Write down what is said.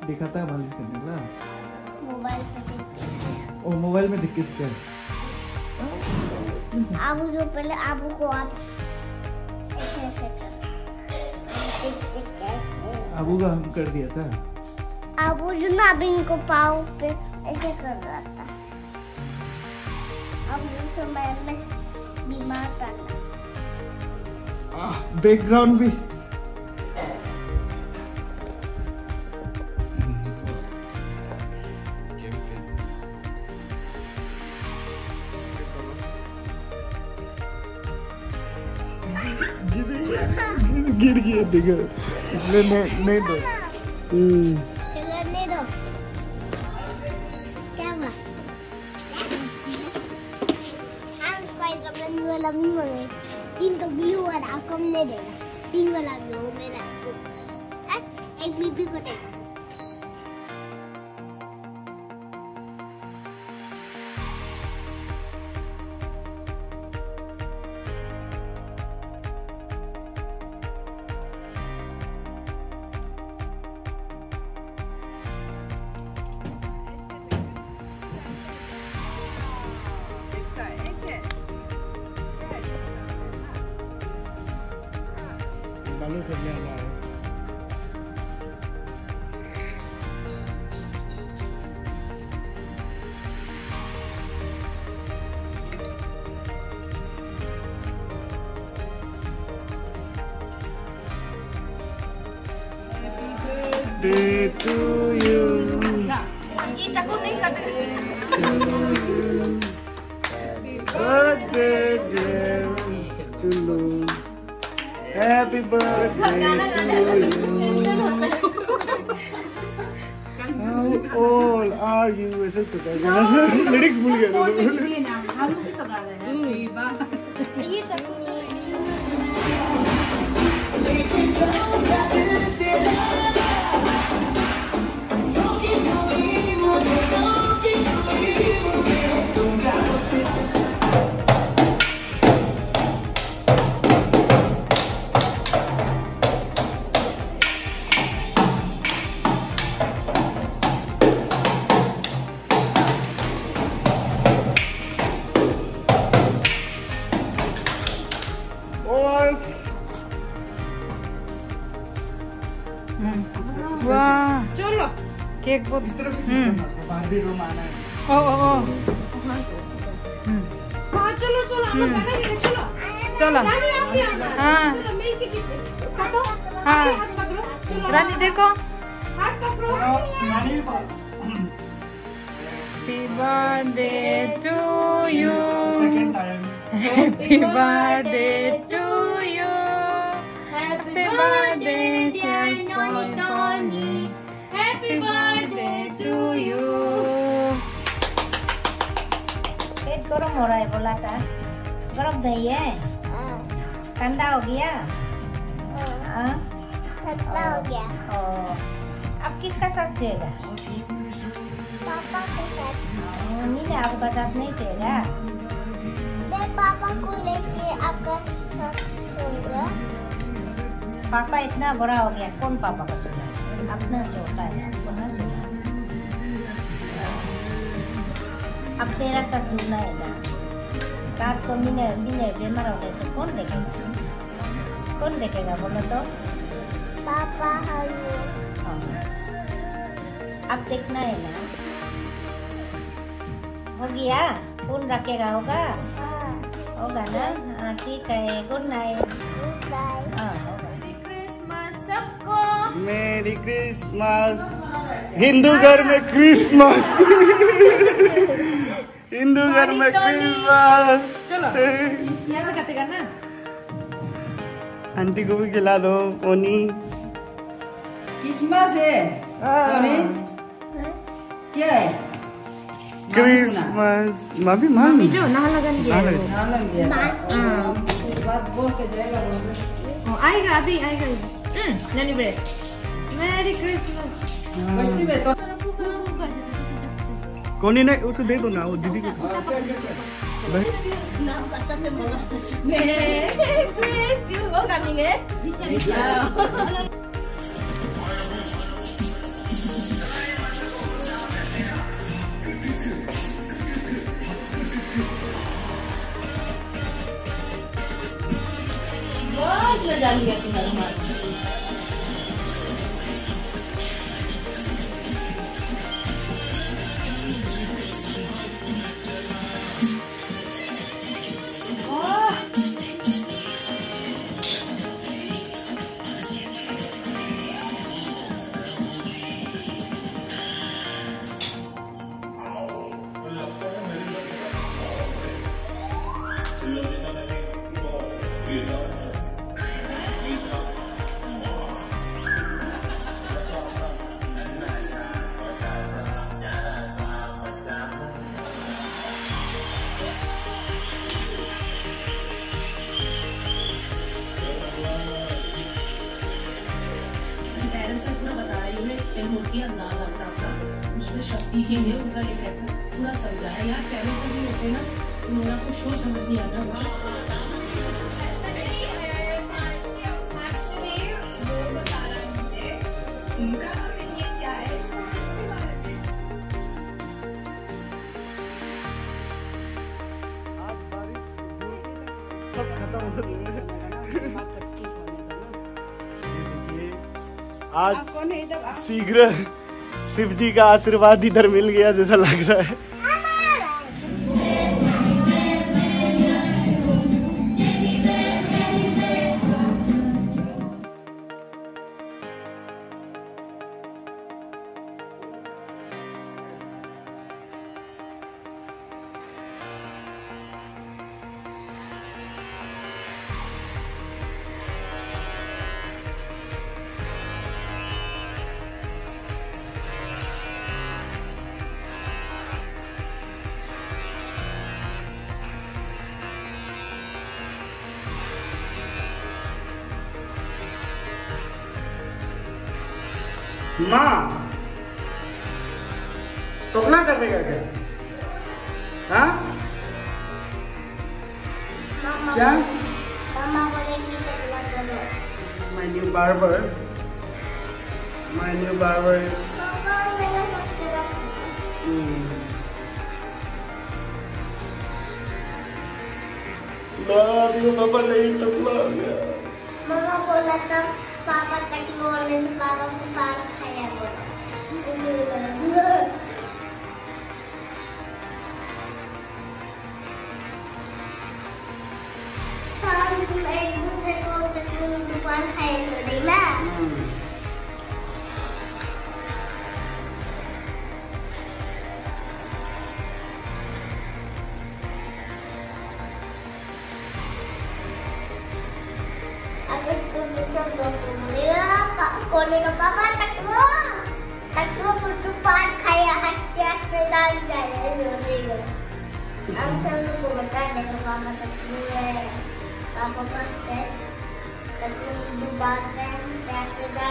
दिखाता है मालिश करने का? मोबाइल पे देख के। ओ मोबाइल में देख के कर। आबू जो पहले आबू को आप ऐसे ऐसे कर। आबू का हम कर दिया था। आबू जो ना अभी इनको पाँव पे ऐसे कर रहा था। अब उस समय में बीमार पड़ना। बैकग्राउंड भी गिर गया देखो, इसलिए नहीं दो। चलने दो। क्या हुआ? हम स्पाइडरमैन वाला भी मांगे। 3 तो ब्लू और आपको नहीं देगा। 3 वाला भी हो मेरा। एक बीबी को देगा। बालू सब ले आ रहा है। Birthday to you. ये चाकू नहीं काटे। Birthday to you. Happy birthday to you. How old are you? ऐसे तो क्या लिरिक्स भूल गया। ये चाकू जो वाह चलो केक बहुत बार्बी रूम आना है। ओ हाँ चलो चलो हम गाना गाएंगे चलो चलो हाँ हाँ रानी देखो हाथ पकड़ो। Happy birthday to you. Second time. Happy birthday to you. Happy birthday dear Tony. Happy birthday to you. पेट गरम हो रहा है बोला था। गरम नहीं है? ठंडा हो गया? हाँ? ठंडा हो गया। अब किसका साथ जाएगा? पापा के साथ। नहीं आपका साथ नहीं जाएगा। पापा को लेके आपका साथ सोएगा। पापा इतना बड़ा हो गया, कौन पापा को चुना? अपना छोटा है, आपको ना चुना। अब तेरा साथ जुड़ना है ना। रात को मिने बीमार हो गए तो कौन देखेगा? कौन देखेगा बोलो तो? पापा हम। अब देखना है ना। हो गया? कौन रखेगा होगा? होगा ना? हाँ ठीक है। Good night. Good night. Merry Christmas. Hindu घर में क्रिसमस। हिंदू घर में क्रिसमस। चलो यहाँ से काटेगा ना। आंटी को भी खिला दो ओनी। क्रिसमस है क्या है? क्रिसमस मामी मामी जो नालगन गया बात बोल के जाएगा। आएगा अभी आएगा। नानी ब्रेड मेरी क्रिसमस बस्ती में तो कोनी नहीं उसको दे दो ना वो दीदी को। न जान गया तुम्हारा मार। उसमें शक्ति ही है उनका ये कहता पूरा समझा है यार। पेरेंट्स भी होते ना उन्होंने आपको शो समझ नहीं आता। आज बारिश सब खत्म हो गया। आज शीघ्र शिव जी का आशीर्वाद इधर मिल गया जैसा लग रहा है। माँ टोकना करेगा क्या? हाँ क्या? मामा बोलेगी टोकना करो। My new barber. My new barber is. मामा मेरा टोकना पापा नहीं टकला हो गया। मामा बोला था पापा तक बोलने से पापा को पान खाया बोला। एक दूसरे को दुकान खाया तो नहीं ना। अगर तुम सब लोग कोने का पापा टकलो पुट्टू पान खाया हत्या डाल जाए रोनेगा। हम सब लोग को बता देगा पापा टकलो है पापा पास है टकलो पान है हत्या